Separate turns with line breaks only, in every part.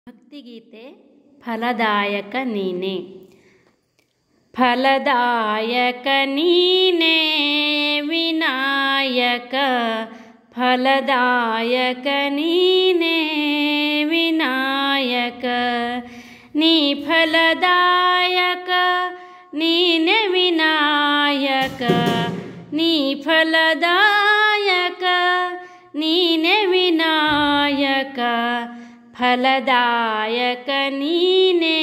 ಭಕ್ತಿಗೀತೆ ಫಲದಾಯಕ ನೀನೆ. ಫಲದಾಯಕ ನೀನೆ ವಿನಾಯಕ, ಫಲದಾಯಕ ನೀನೆ ವಿನಾಯಕ. ನೀ ಫಲದಾಯಕ ನೀನೆ ವಿನಾಯಕ, ನೀ ಫಲದಾಯಕ ನೀನೆ ವಿನಾಯಕ. ಫಲದಾಯಕ ನೀನೆ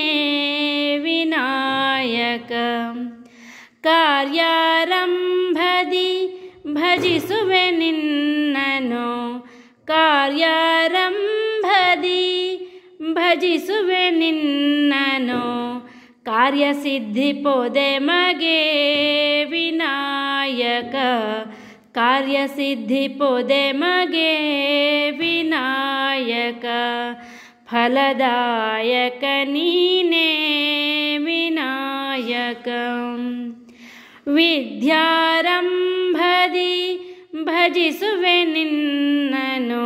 ವಿನಾಯಕ. ಕಾರ್ಯಾರಂಭದಿ ಭಜಿಸುವೆ ನಿನ್ನನು, ಕಾರ್ಯಾರಂಭದಿ ಭಜಿಸುವೆ ನಿನ್ನನು. ಕಾರ್ಯಸಿದ್ಧಿ ಪೊದೆ ಮಗೆ ವಿನಾಯಕ, ಕಾರ್ಯಸಿದ್ಧಿ ಪೊದೆ ಮಗೆ ವಿನಾಯಕ. ಫಲದಾಯಕ ನೀನೆ ವಿನಾಯಕ. ವಿದ್ಯಾರಂಭದಿ ಭಜಿಸುವೆ ನಿನ್ನನು,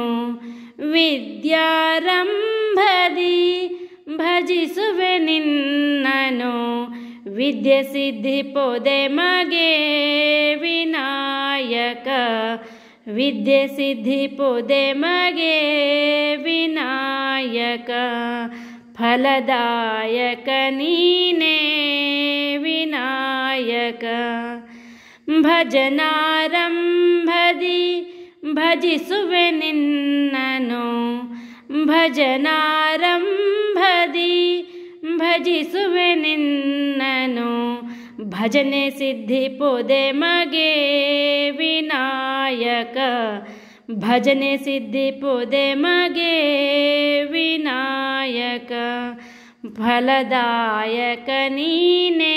ವಿದ್ಯಾರಂಭದಿ ಭಜಿಸುವೆ ನಿನ್ನನು. ವಿದ್ಯೆ ಸಿದ್ಧಿ ಪೊದೆ ಮಗೆ ವಿನಾಯಕ, ವಿದ್ಯೆ ಸಿದ್ಧಿ ಪೊದೆ ಮಗೆ ವಿನಾಯಕ. ಫಲದಾಯಕ ನೀನೆ ವಿನಾಯಕ. ಭಜನಾರಂಭದಿ ಭಜಿಸುವೆ ನಿನ್ನನು, ಭಜನಾರಂಭದಿ ಭಜಿಸುವೆ ನಿನ್ನನು. ಭಜನೆ ಸಿದ್ಧಿ ಪೊದೆ ಮಗೆ ವಿನಾಯಕ, ಭಜನೆ ಸಿದ್ಧಿ ಪೊದೆ ಮಗೆ ವಿನಾಯಕ. ಫಲದಾಯಕ ನೀನೆ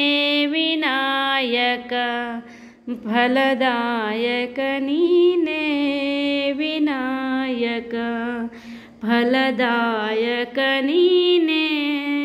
ವಿನಾಯಕ, ಫಲದಾಯಕ ನೀನೆ ವಿನಾಯಕ. ಫಲದಾಯಕ ನೀನೆ